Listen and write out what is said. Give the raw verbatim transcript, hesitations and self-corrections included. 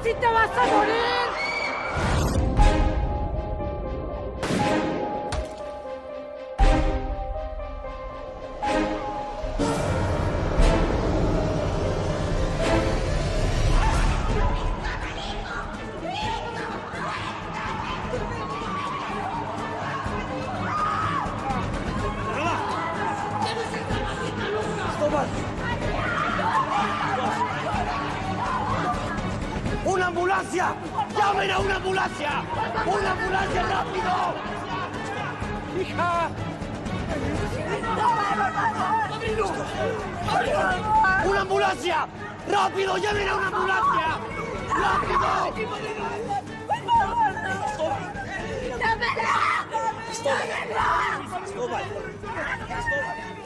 ¡Casi te vas a morir! ¡Una ambulancia! ¡Llamen a una ambulancia! ¡Una ambulancia, rápido! ¡Hija! ¡Una ambulancia! ¡Rápido! ¡Llamen a una ambulancia! ¡Rápido! ¡Por favor, no! ¡Stop! ¡Stop! ¡Stop!